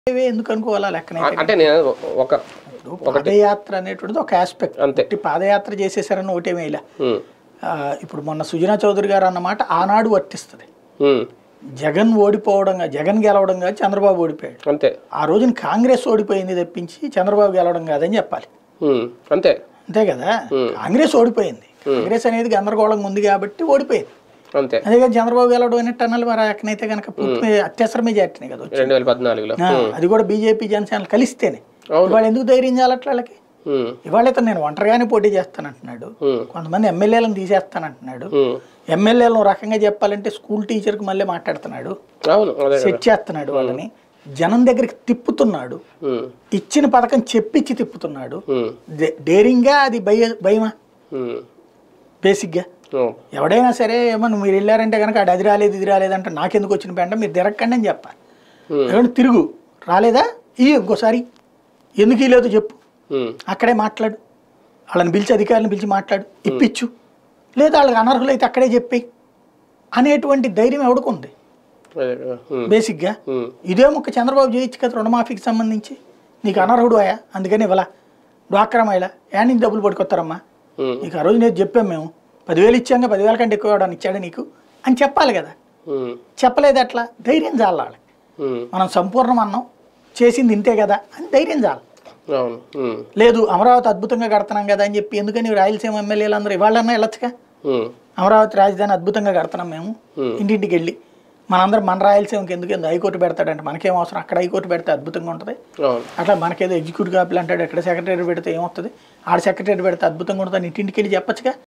ఎందుకు అనుకోవాలా లెక్కనైతే అంటే నేను ఒక పాదయాత్ర అనేటువంటిది ఒక ఆస్పెక్ట్ అంతే. పాదయాత్ర చేసేసారని ఒకటేమేలా ఇప్పుడు మొన్న సుజనా చౌదరి గారు అన్నమాట ఆనాడు వర్తిస్తుంది. జగన్ ఓడిపోవడంగా జగన్ గెలవడం కాదు చంద్రబాబు ఓడిపోయాడు అంతే. ఆ రోజున కాంగ్రెస్ ఓడిపోయింది తప్పించి చంద్రబాబు గెలవడం కాదని చెప్పాలి. అంతే అంతే కదా, కాంగ్రెస్ ఓడిపోయింది. కాంగ్రెస్ అనేది గందరగోళంగా ఉంది కాబట్టి ఓడిపోయింది. అంతే. అదే కానీ చంద్రబాబు గెలవడం అనేట్టు అనాలి. మరి అక్కడైతే కనుక పూర్తి అత్యవసర మెజార్టీనే కదా 2014లో అది కూడా బీజేపీ జనసేన కలిస్తేనే. ఇవాళ ఎందుకు ధైర్యం చేయాలట్ల వాళ్ళకి? ఇవాళైతే నేను ఒంటరిగానే పోటీ చేస్తానంటున్నాడు, కొంతమంది ఎమ్మెల్యేలను తీసేస్తానంటున్నాడు. ఎమ్మెల్యేలను రకంగా చెప్పాలంటే స్కూల్ టీచర్కి మళ్ళీ మాట్లాడుతున్నాడు, సెట్ చేస్తున్నాడు, వాళ్ళని జనం దగ్గరికి తిప్పుతున్నాడు, ఇచ్చిన పథకం చెప్పించి తిప్పుతున్నాడు. డేరింగ్గా అది భయమా? బేసిక్గా ఎవడైనా సరే ఏమో మీరు వెళ్ళారంటే కనుక అది రాలేదు ఇది రాలేదంటే నాకెందుకు వచ్చిన పెంట మీరు తిరగకండి అని చెప్పాలి. ఏమంటే తిరుగు రాలేదా ఇంకోసారి ఎందుకు లేదు చెప్పు, అక్కడే మాట్లాడు, వాళ్ళని పిలిచి అధికారులను పిలిచి మాట్లాడు, ఇప్పించు, లేదా వాళ్ళకి అనర్హులు అయితే అక్కడే చెప్పి అనేటువంటి ధైర్యం ఎవడుకుంది బేసిక్గా? ఇదే ముక్క చంద్రబాబు చేయొచ్చు కదా రుణమాఫీకి సంబంధించి. నీకు అనర్హుడు అయ్యా అందుకని ఇవ్వలా, డ్వాక్రా మహిళ యా నుంచి డబ్బులు పట్టుకొస్తారమ్మా, నీకు ఆ రోజు నేను చెప్పాం మేము 10,000 ఇచ్చాక 10,000 కంటే ఎక్కువ ఇవ్వడానికి ఇచ్చాడు నీకు అని చెప్పాలి కదా. చెప్పలేదు అట్లా. ధైర్యం చాలు వాళ్ళకి, మనం సంపూర్ణం అన్నాం చేసింది ఇంతే కదా అని ధైర్యం చాలు. లేదు అమరావతి అద్భుతంగా కడుతున్నాం కదా అని చెప్పి ఎందుకని రాయలసీమ ఎమ్మెల్యేలు అందరూ ఇవాళన్నా వెళ్ళొచ్చుగా. అమరావతి రాజధాని అద్భుతంగా కడుతున్నాం మేము ఇంటింటికి వెళ్ళి మనందరం మన రాయలసీమకి ఎందుకు హైకోర్టు పెడతాడంటే మనకేం అవసరం, అక్కడ హైకోర్టు పెడితే అద్భుతంగా ఉంటుంది. అట్లా మనకేదో ఎగ్జిక్యూటివ్ కాపీలు అంటాడు, ఎక్కడ సెక్రటరీ పెడితే ఏమవుతుంది, ఆడ సెక్రటరీ పెడితే అద్భుతంగా ఉంటుంది ఇంటింటికి వెళ్ళి చెప్పచ్చుగా.